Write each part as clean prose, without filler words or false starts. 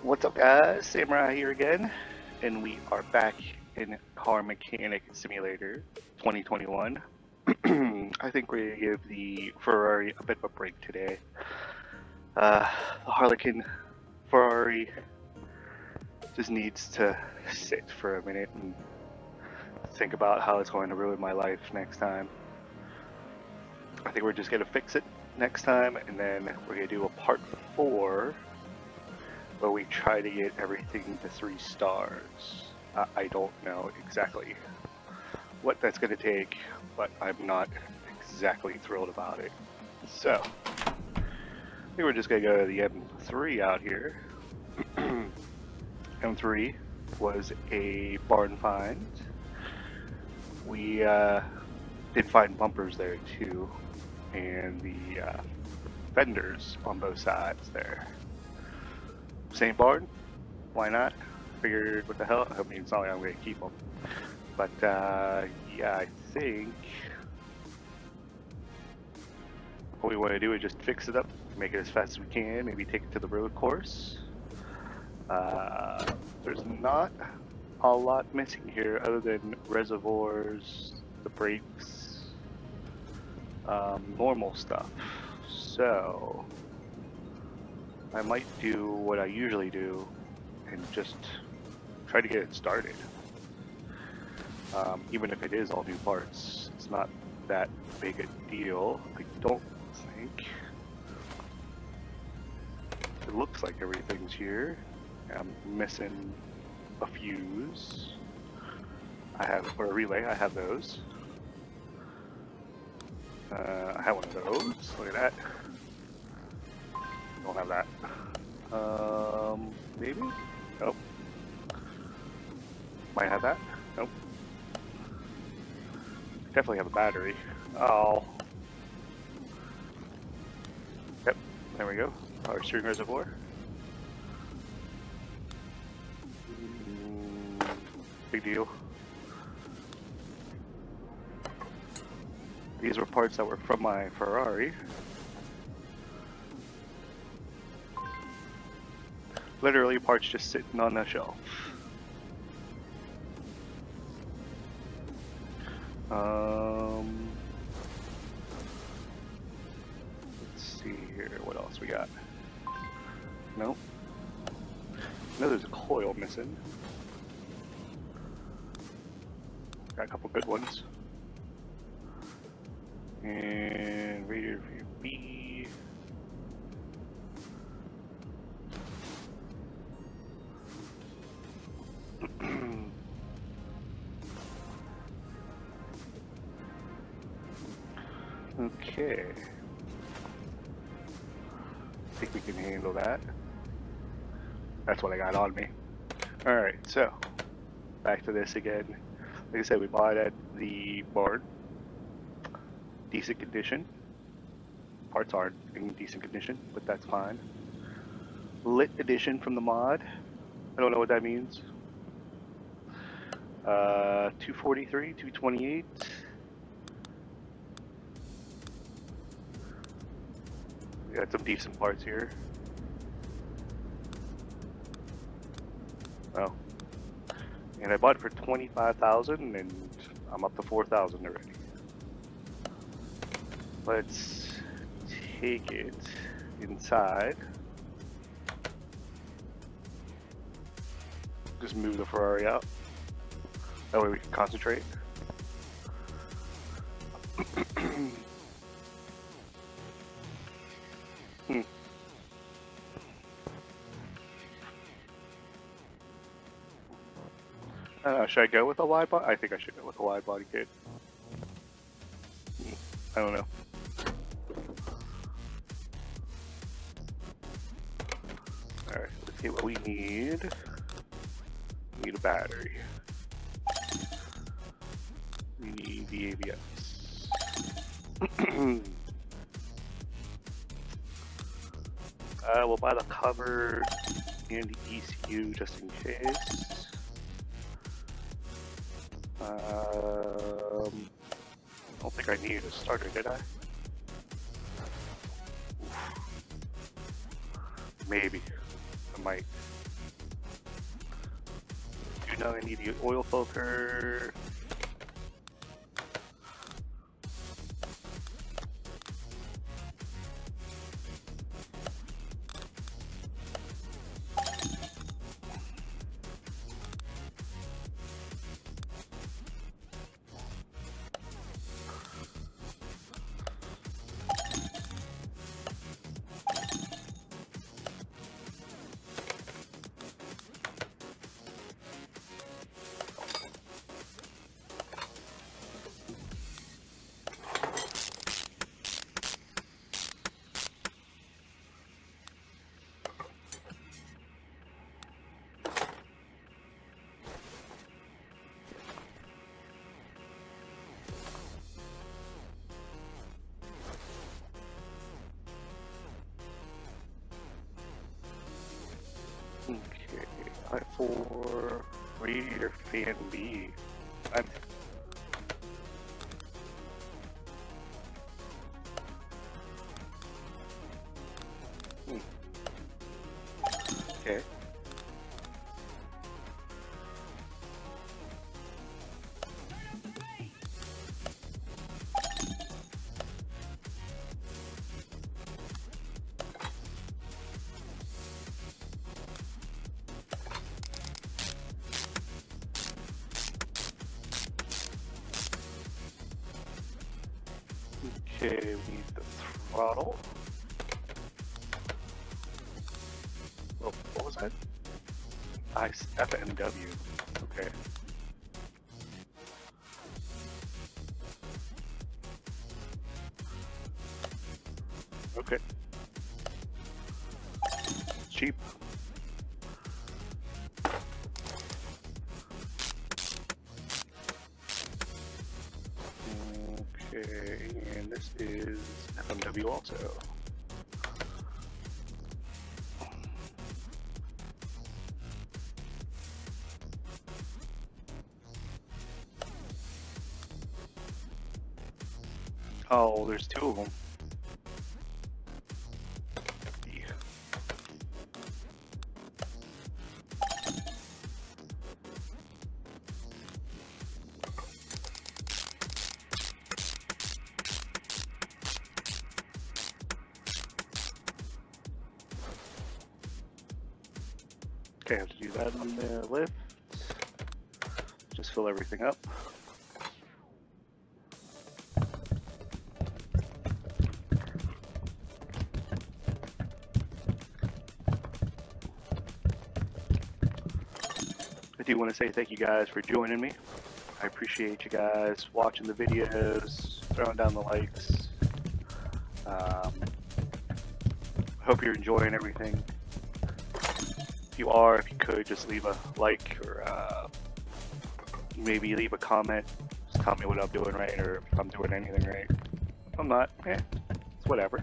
What's up, guys? Samereye here again, and we are back in Car Mechanic Simulator 2021. I think we're gonna give the Ferrari a bit of a break today. The Harlequin Ferrari just needs to sit for a minute and think about how it's going to ruin my life next time. I think we're just gonna fix it next time, and then we're gonna do a part 4 where we try to get everything to 3 stars. I don't know exactly what that's going to take, but I'm not exactly thrilled about it. So, I think we're just going to go to the M3 out here. M3 was a barn find. We did find bumpers there too, and the fenders on both sides there. Same barn, why not? Figured, what the hell? I mean, it's not like I'm going to keep them. But, yeah, I think what we want to do is just fix it up, make it as fast as we can, maybe take it to the road course. There's not a lot missing here other than reservoirs, the brakes, normal stuff. So I might do what I usually do and just try to get it started. Even if it is all new parts, it's not that big a deal. I don't think. It looks like everything's here. I'm missing a fuse. Or a relay, I have those. I have one of those. Look at that. Don't have that. Maybe? Nope. Might have that? Nope. Definitely have a battery. Oh. Yep, there we go. Power steering reservoir. Big deal. These were parts that were from my Ferrari. Literally parts just sitting on the shelf. Let's see here, what else we got? Nope. No, there's a coil missing. Got a couple good ones. And radiator for your B. Okay. I think we can handle that. That's what I got on me. Alright, so back to this again. Like I said, we bought at the barn. Decent condition. Parts aren't in decent condition, but that's fine. Lit edition from the mod. I don't know what that means. 243, 228. We got some decent parts here. Oh. And I bought it for 25,000 and I'm up to 4,000 already. Let's take it inside. Just move the Ferrari out. That way we can concentrate. Should I go with a wide body? I think I should go with a wide body kit. I don't know. Alright, let's see what we need. We need a battery. We need the ABS. We'll buy the cover and the ECU just in case. I don't think I needed a starter, did I? Maybe. I might. know I need the oil filter. Okay, I4 radiator fan B. Okay. Okay, we need the throttle. Oh, what was that? BMW. Okay. Okay. It's cheap. Okay, and this is FMW also. Oh, there's two of them. Yeah. Okay, I have to do that on the lift. Just fill everything up. I do want to say thank you guys for joining me. I appreciate you guys watching the videos, throwing down the likes. I hope you're enjoying everything. If you are, if you could, just leave a like or maybe leave a comment. Just tell me what I'm doing right or if I'm doing anything right. If I'm not, it's whatever.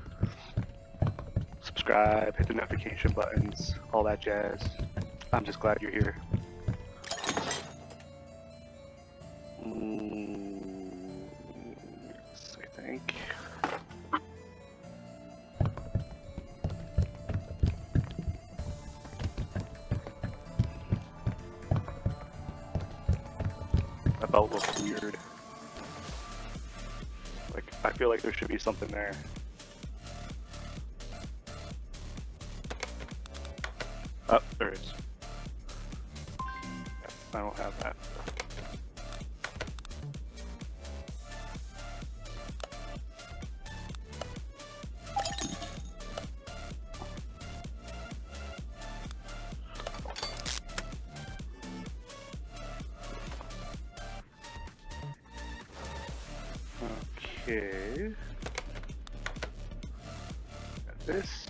Subscribe, hit the notification buttons, all that jazz. I'm just glad you're here. Yes, I think. That belt looks weird. Like, I feel like there should be something there. Oh, there is. I don't have that. Okay. Got this.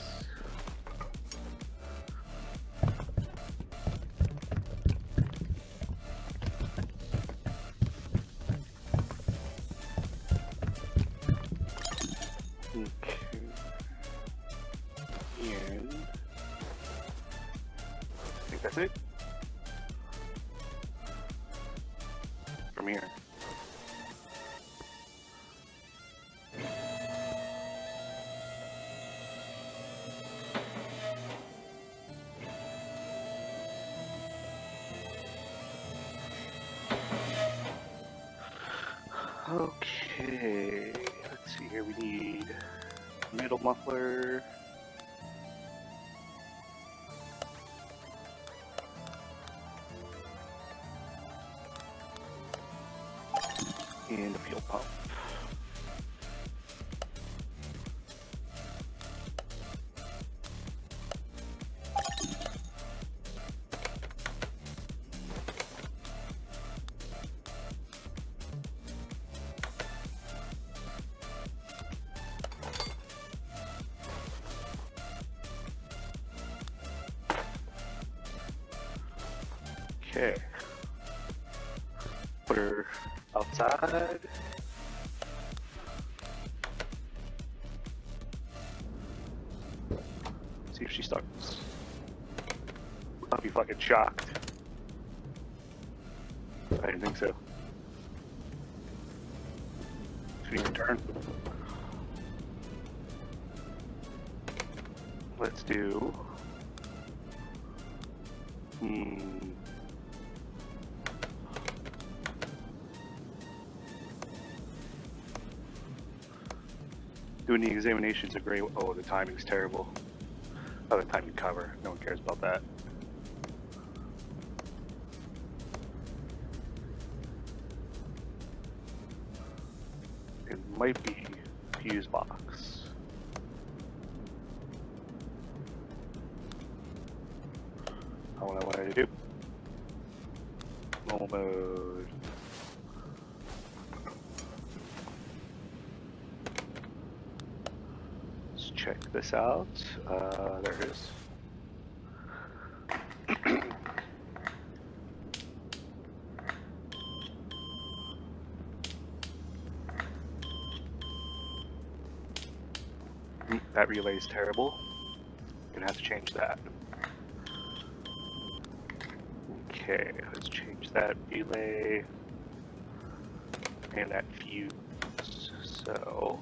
Okay. And I think that's it. From here. Okay, let's see here. We need middle muffler. And a fuel pump. Okay. Put her outside. See if she starts. I'll be fucking shocked. I didn't think so. Should even turn. Let's do. Doing the examination's a great. Oh, the timing's terrible. Oh, the timing cover. No one cares about that. It might be fuse box. Not what I wanted to do. Normal mode. Let's check this out. There it is. That relay is terrible. Gonna have to change that. Okay, let's change that relay and that fuse. So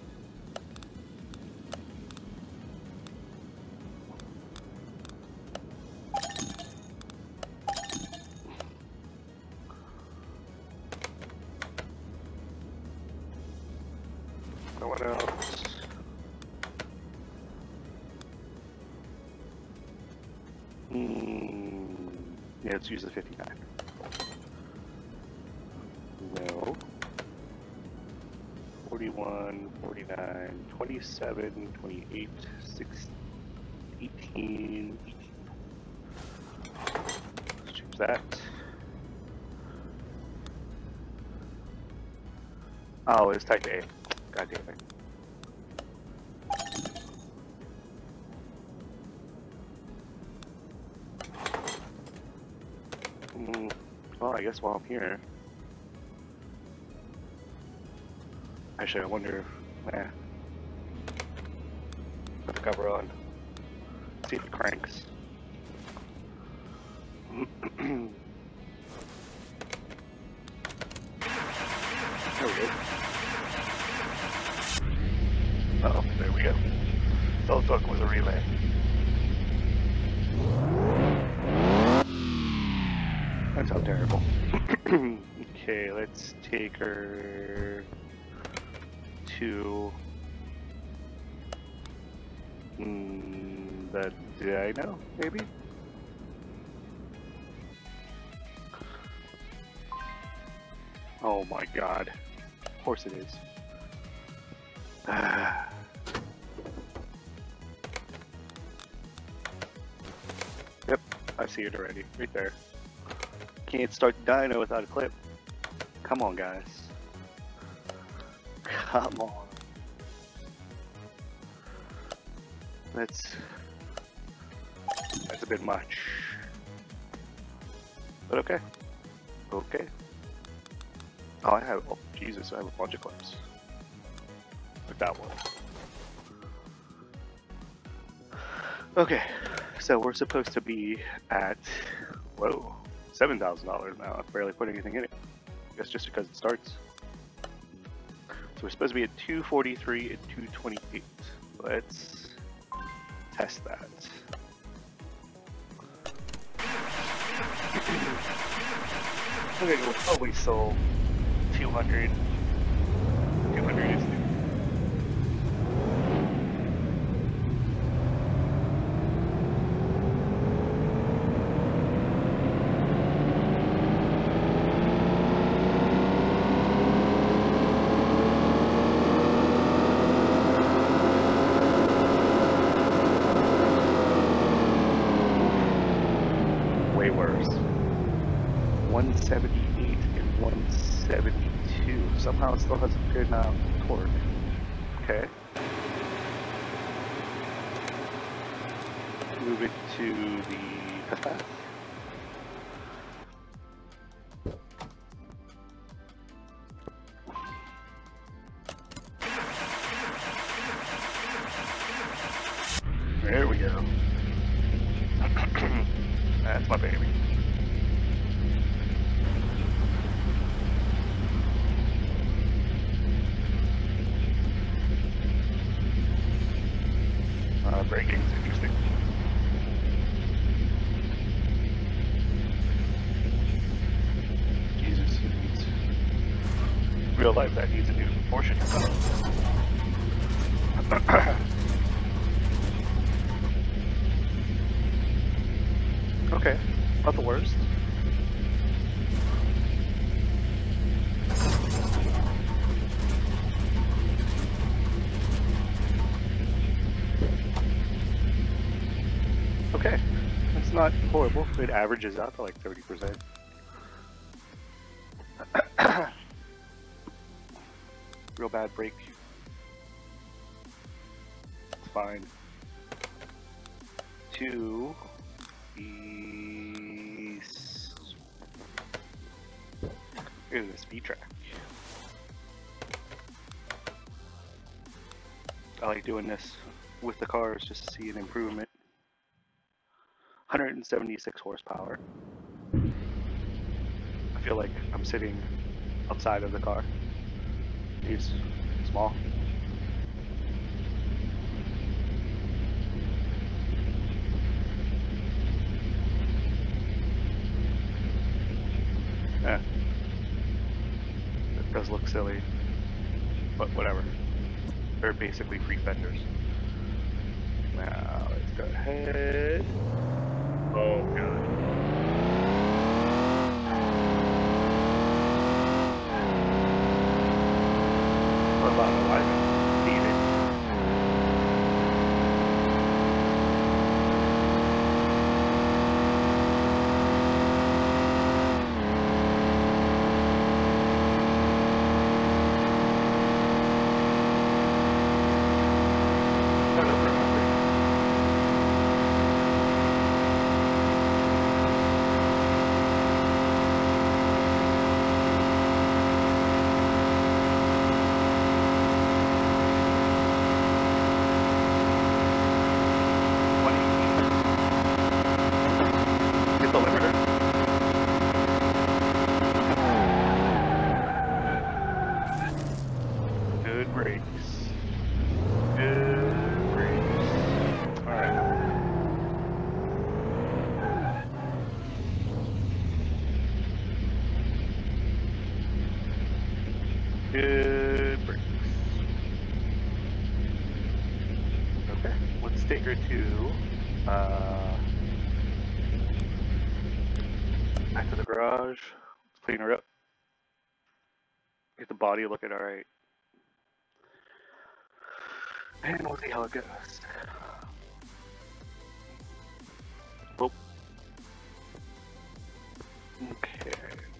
no one else. Yeah, let's use the 59. No. 41, 49, 27, 28, 6, 18, 18. Let's change that. Oh, it's type A. God damn it. Well, I guess while I'm here, actually, I wonder. Put the cover on. See if it cranks. There we go. Oh, there we go. Don't fuck with a relay. That's how terrible. Okay, let's take her to the dyno, maybe? Oh my god. Of course it is. Yep, I see it already. Right there. Can't start the dyno without a clip. Come on, guys. Come on. That's a bit much. But okay. Okay. Oh, I have, oh Jesus, I have a bunch of clips. Like that one. Okay, so we're supposed to be at, whoa, $7,000 now. I've barely put anything in it. I guess just because it starts. So we're supposed to be at 243 and 228. Let's test that. Okay, we'll probably sold 200 way worse. 178 and 172. Somehow it still has a good torque. Okay. Move it to the test path. There we go. That's my baby. Braking's interesting. Jesus, it needs... Real life, that needs a new proportion. Okay, not the worst. Okay, it's not horrible. It averages out to like 30%. Real bad brake. It's fine. Two. Here's the speed track. I like doing this with the cars just to see an improvement. 176 horsepower. I feel like I'm sitting outside of the car. It's small. Yeah. It does look silly, but whatever. They're basically free fenders. Now let's go ahead. Oh god. What about alignment? Needed. Good brakes. Good brakes. Alright. Good brakes. Okay, let's take her to back to the garage. Let's clean her up. Get the body looking alright. And we'll see how it goes. Oh. Okay.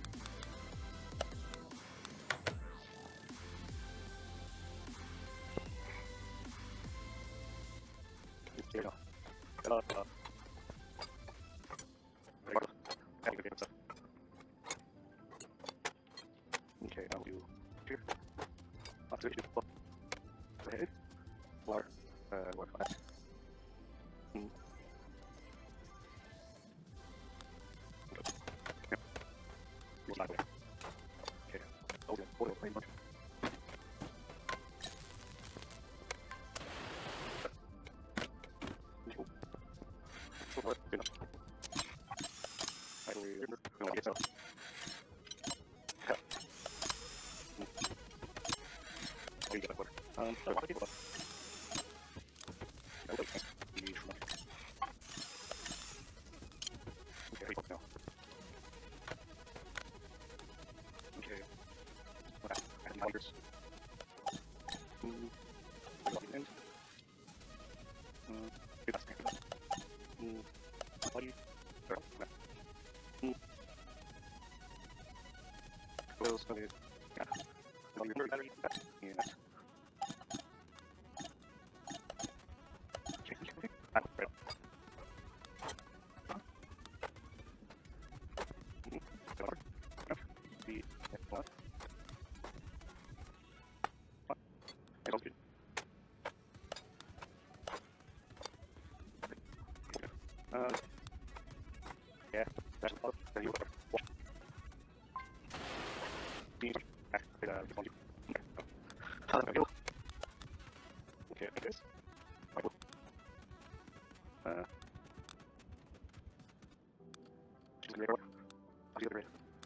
Here we go. Okay, now we here. I'll switch it. Ahead. Or what? Okay. Okay. Oil plane bunch. Yeah, that's all. You are. Okay, I guess. She's gonna I'll do the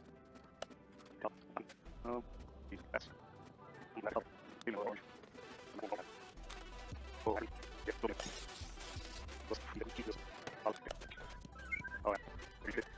yes. You know, orange. Oh, yeah, okay. Let's keep this. Alright, pretty good.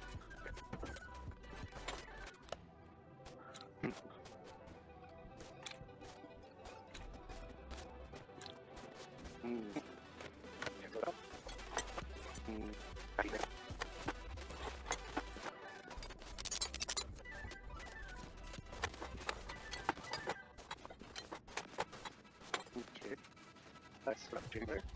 Okay, that's what I'm doing there.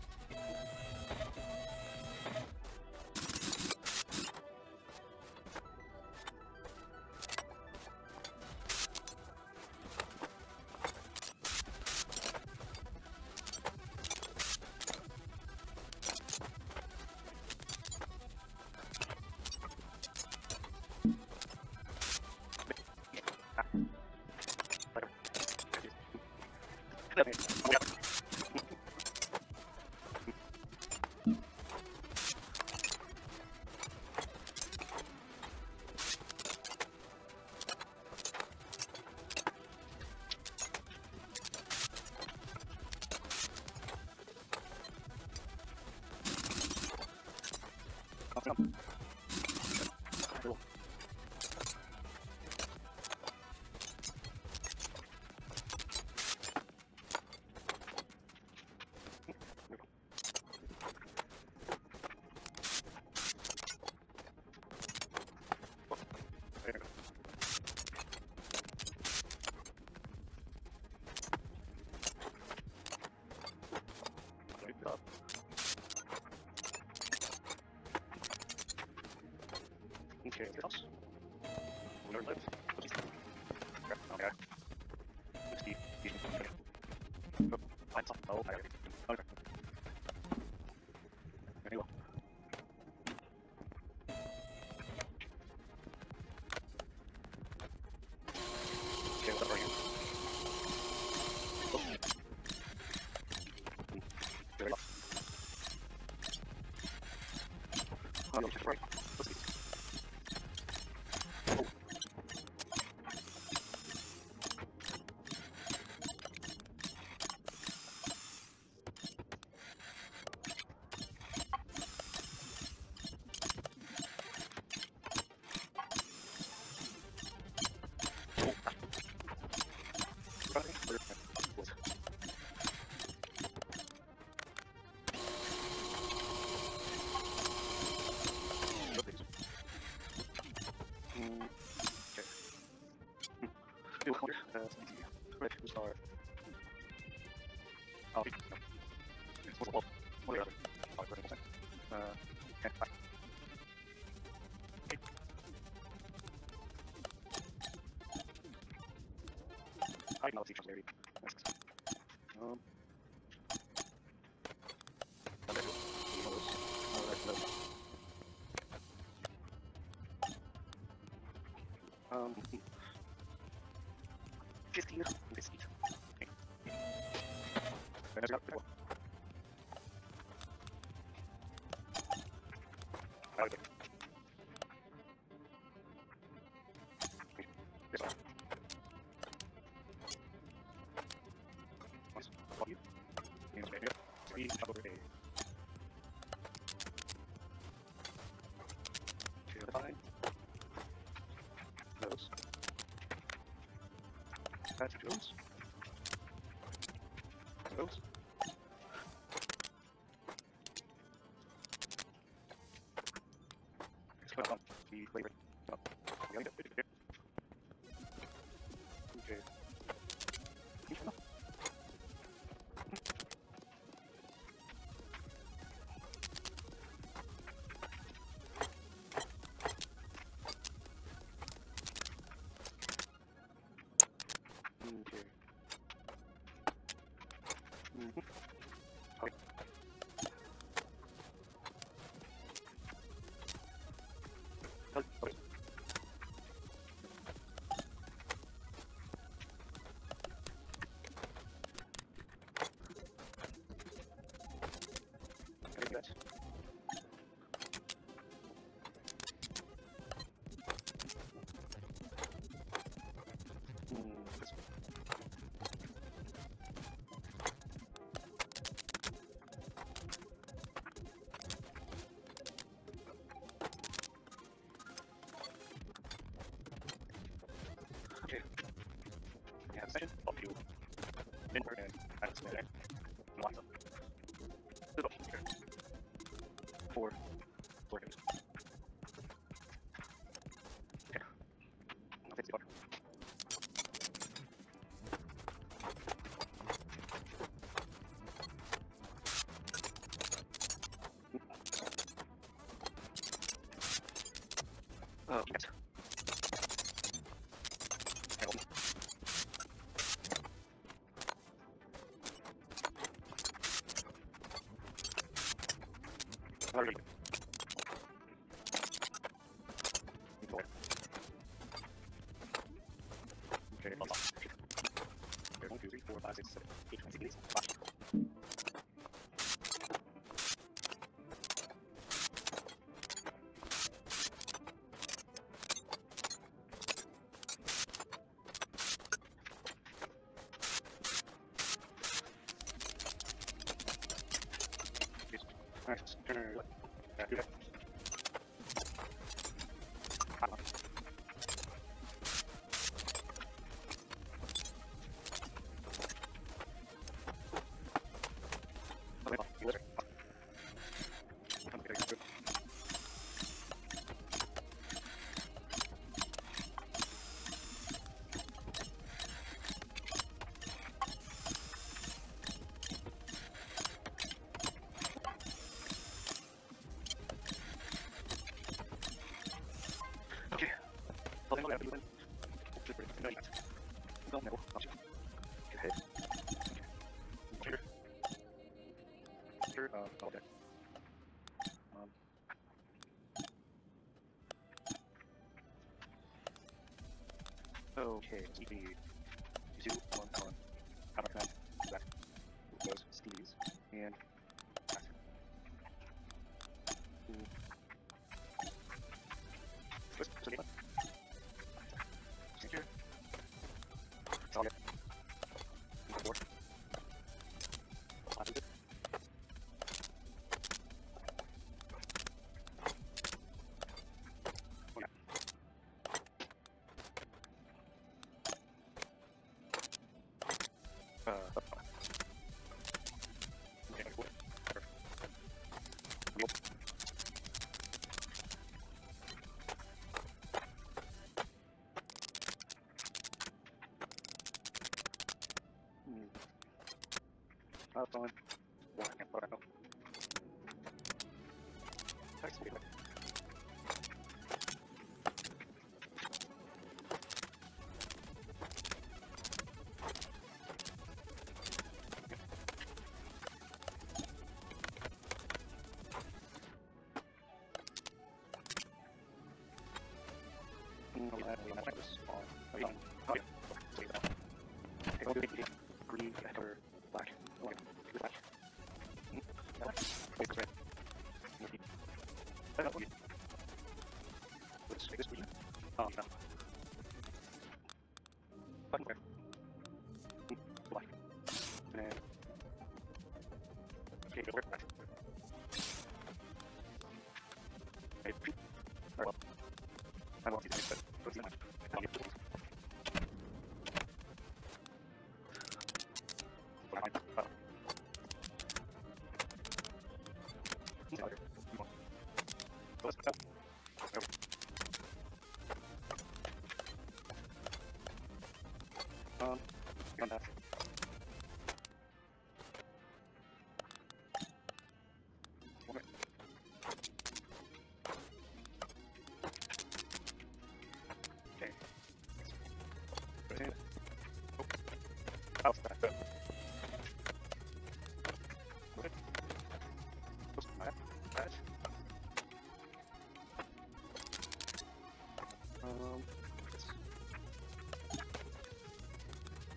Okay, anything else? Learn that. Okay. Steve. Oh, okay. Okay. There you go. Okay, what's up right here? Oh. There we go. Oh, no, just right. Let's see. Red star. Oh, what are the other? Okay. I know the area. Um, 15 this seat. Okay. Okay. Yes, sir. Once, above you. Hands right here. 3, over A. To the side. Nose. That's your nose. Nose. Let's put on the flavor. Oh, yeah, Okay. Okay. Okay. Okay. That's this okay. Yeah, the session of you inward and that's it. Lots of little here. Four games. Okay. I'll take the order. Oh, yes. Alright. Okay, hold on. Okay, 1, 2, 3, 4, 5, 6, 7, 8, 20, 8, 5. Alright, turn left. Yeah, do that. Okay. Holding on, everyone. No, you don't know. Okay. Sure. Sure. Okay. Okay. So you do on how much that goes Steve's and that. Secure. Solid. Four. Fine. Yeah, I can't put it out. Thanks, sweetie. We might this on. Oh, yeah. Oh, yeah. Okay, okay, we'll do it. Green, or black. Okay, black. Wait, red. Okay. Let's make this green. No. Button red. Black. And okay, go red. Okay, green. Or well, I don't see that, but what's in my I'll get tools.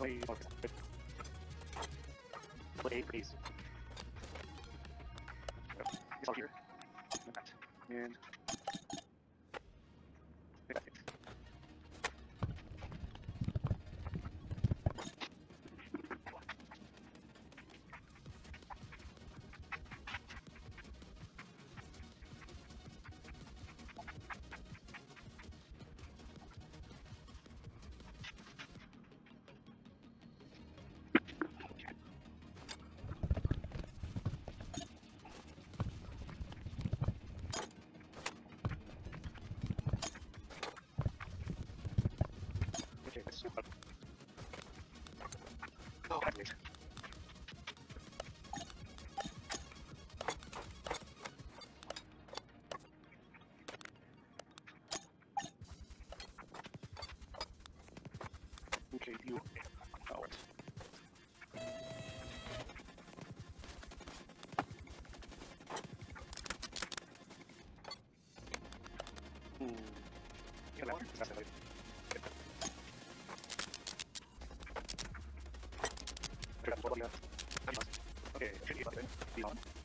Wait, wait, please. It's all here. And okay, let's see what. Oh, wait. Okay, you. Oh, wait. Yeah, that one. That's it. Okay, okay, be on.